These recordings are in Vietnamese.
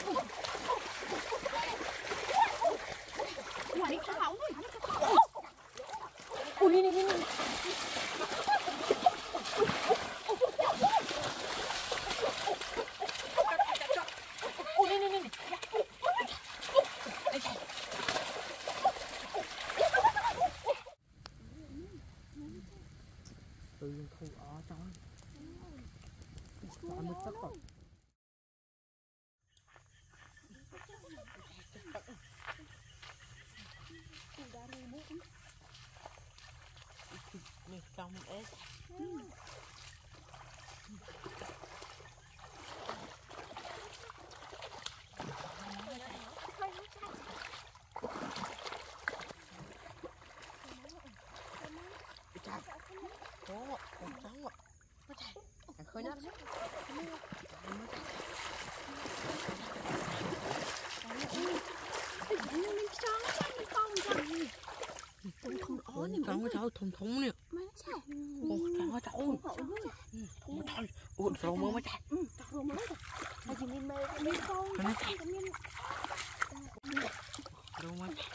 Ngoài đi cho máu thôi. Ui đi đi đi. Tự nhiên thu ở trong nó mới tất rồi. Mình trong ếch. Ủa, con trắng ạ. Nó khơi nó. Trắng cháu thùng thùng nè. Ủa, trắng cháu. Thôi, ủa, rồi mơ mới chạy. Rồi mới rồi. Hay gì mình mê con. Rồi mới chạy.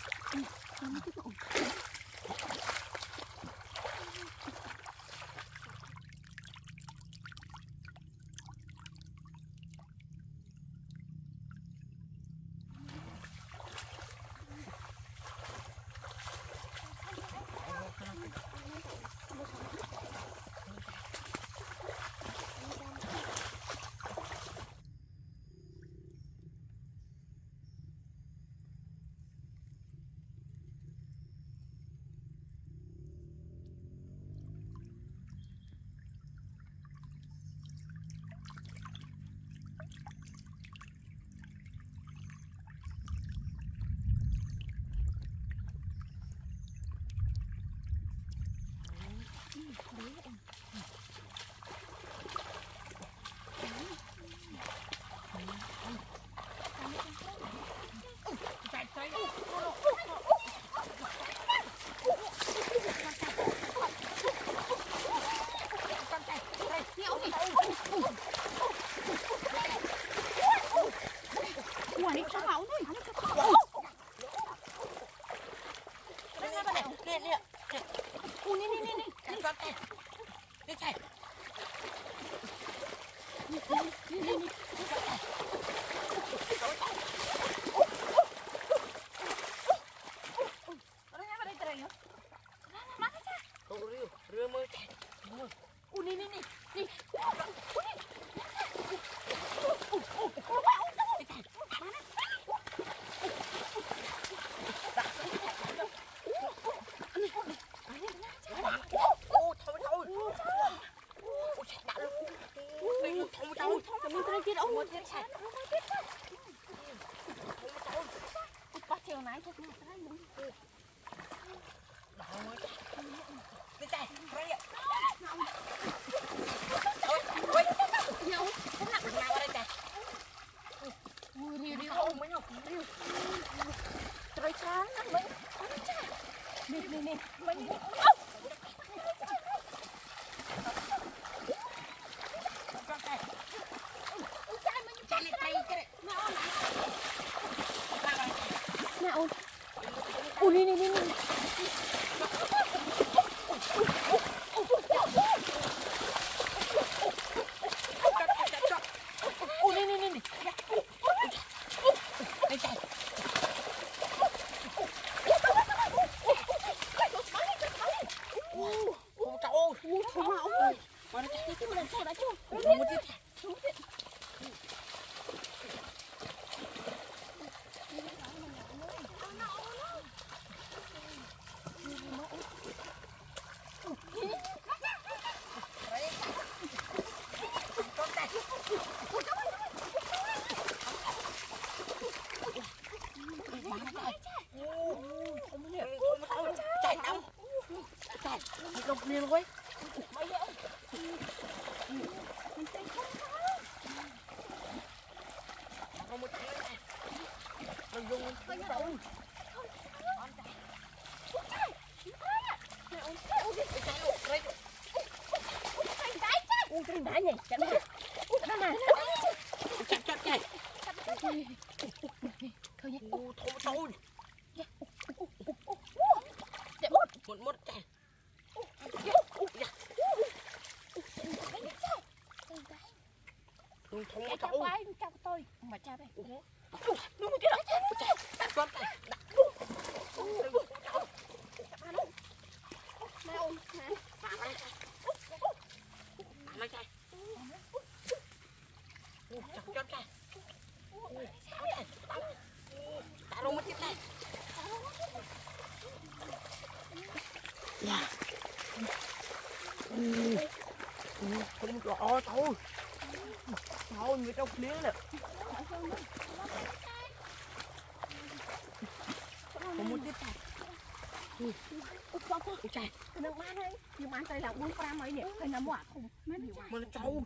Ngoài đi cho máu thôi. Nè. Ui đi đi đi. Chạy con chạy. Đi chạy. Đi. Rưa mới chạy. Ui đi. Trời chán lắm mình. Nè. Mình ui đi. Lục liền quay. Không một cái này. Mình dùng mình đâu. Cái đá nhỉ, cái đá. Chặt chạy. Thùng thùng Chạy cháu. cho quay cho tôi mà cha đây. Đúng rồi kìa. Đặt con này. Đâu hả? Lấy cây. Chẳng cho cây. Tạ luôn mất chết đây. Dạ. Không rõ thôi. Thôi người trong liếng nè. Không muốn tiếp tay. Ôi trời, nó bán ấy, nhưng mà đây là 4 mấy nè, đây là quả không. Mà nó trâu.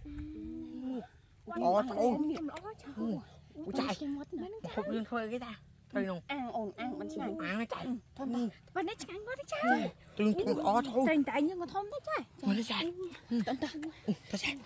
Ồ trâu. Ôi trời. Một lương thôi cái ta. Thôi nè. Ăn ổn ăn bánh chanh. Ăn nó chạy. Thôi bánh nó chanh quá đấy trời. Từng thùng ó thôi. Tình tại nhưng mà thơm đấy trời. Mà nó chạy. Tận tận. Nó chạy.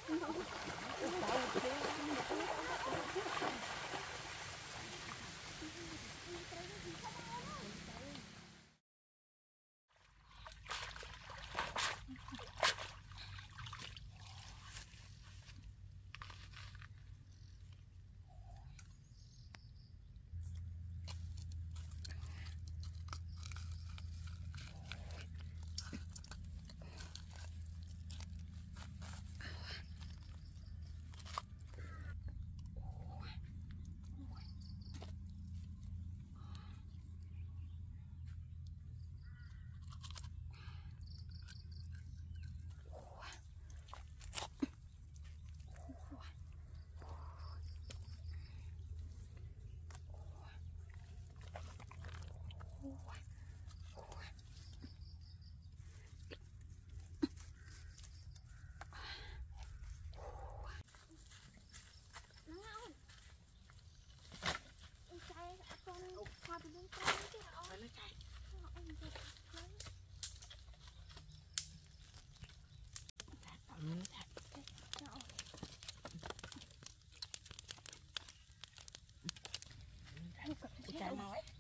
Chạy mau ấy.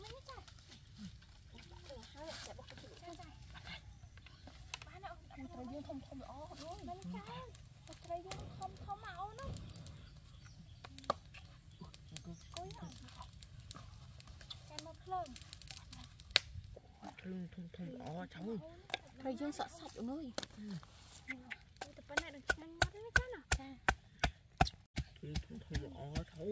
Trời dương thông thông rõ luôn. Bánh chanh. Trời dương thông thông màu nó. Ôi nó. Em mà phơn. Thùng ó cháu. Trời dương sợ sạch ở nơi. Ôi tập bánh này đừng chanh mất đấy nó chắc nào. Thùng ó thôi.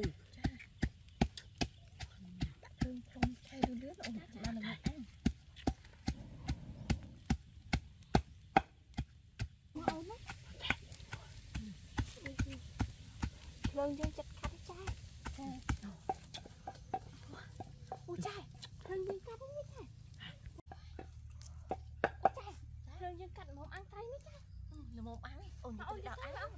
Không thay đứa đứa rồi mà là ngọt ăn. Ngon lắm. Lương dương chặt cắt trai. Ôi trời, lương dương cắt đấy trai. Ôi trời, lương dương cắt mồm ăn tay đấy trai. Là mồm ăn ấy. Ôi nó đọc ăn không?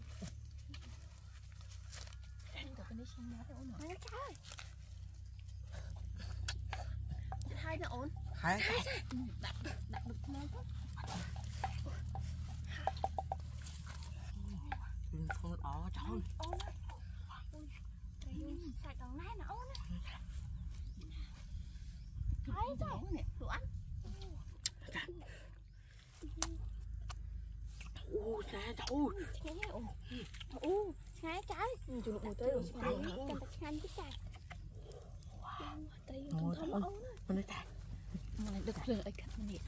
Anh được cái này xem nó đâu nữa. Trời. Hai nó ổn. Hai. Đặt được nơi đó. Thùng ó cháu. Ổn á. Ui, trời ơi, sạch đằng này nó ổn á. Thấy rồi, đồ ăn. Ô, xe cháu. Ngay trái. Chụp được mùi tươi rồi. Cầm bạch chanh chứ trời. Đây thông thông ổn á. Mà nó chạy. Mà được rồi ấy cắt mình nè.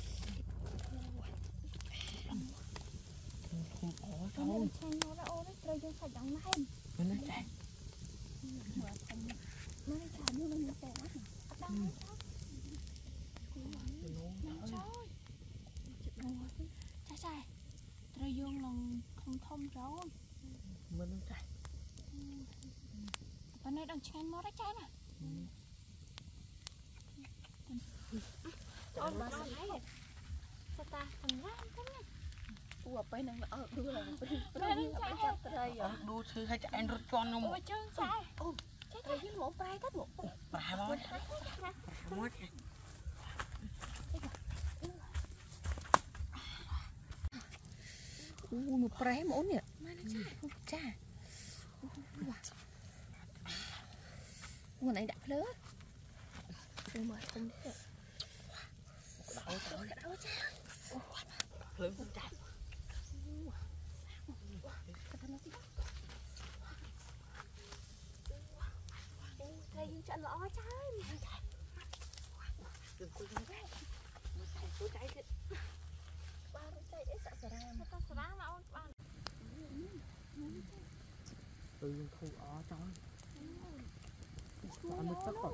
Thùng ó Nó cháu. chanh nó đã ổn á, trời dương sạch đằng này. Mà nó chạy. Nó chạy như mình sẽ á. Đang trời trời dương lòng thông thông rồi. Mà nó chạy. Bên này đang chen nó đấy trái nè. Ôi bà sao thấy sao ta thành ra thế này. Ủa bên này đưa là bên đây rồi. Đua sư hay chạy rút con không? Ôi chân sai. Chết rồi với một bài tất một. Bà mối. Mối. Một bài món nè. Cha. Nguồn này đã lớn. Mà không thế. Đau cha. Lớn không chạy. Cái nó Tôi cháy thế. Ba nó chạy ấy sợ sờ ra mà ta sờ ra mà ôn ba. Tự nhiên thu ở trong. Nó mất tất rồi.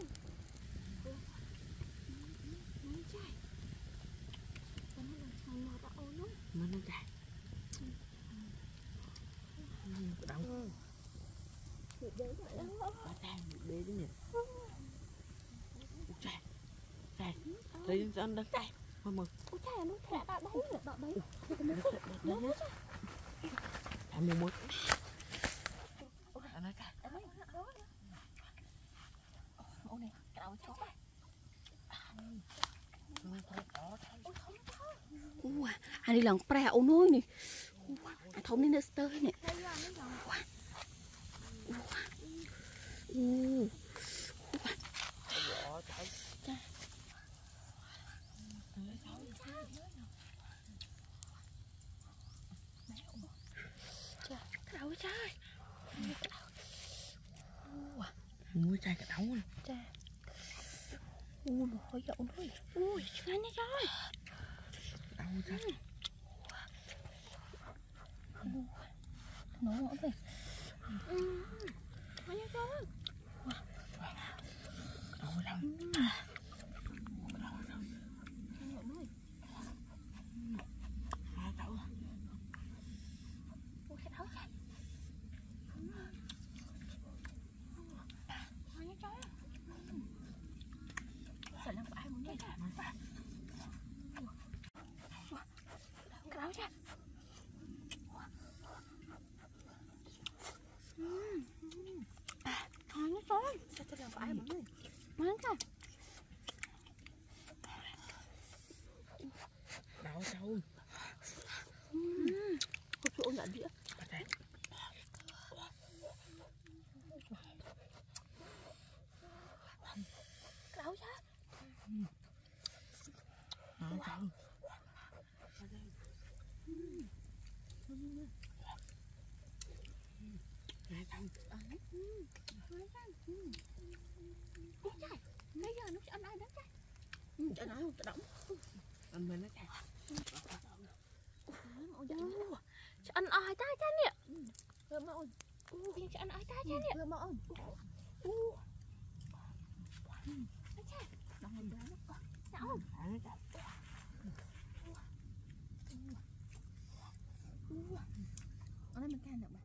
Nó chạy. Nó là ta ôn nó. Nó chạy. Đâu. Bị đế vậy đó. Ba ta đế đấy nhỉ. Chạy. Chạy. Lấy dân đất chạy. Mà mừng. Ôi trời nó thả bạn đấy rồi, bạn đấy. Nó mất. Em mua mất. Anh nói cả. Ôi này, cào cháu này. Anh đi lần pra ô nuôi nè. Anh thống đi nester nè. Đâu trời. Mua chai cả đống luôn. Cha. Ui mà hơi dậu thôi. Ui, nhanh nha trời. Đâu ra. Nó ngõ về. Nhanh nha trời. Đâu đâu. Sao tôi làm phải mọi người? Máng cả. Đâu đâu. Cô chỗ nhận đĩa. Đâu chứ? Đâu đâu. Này đâu. Ôi trời, bây giờ nó sẽ ăn ai đó trời. Trời nói không, tự động. Anh mình nó chạy. Sẽ ăn ai ta cha nè. Rồi mà ôn. Sẽ ăn ai ta cha nè. Rồi mà ôn. Nó ngồi đó nó. Sao? Ở đây mình can được mà.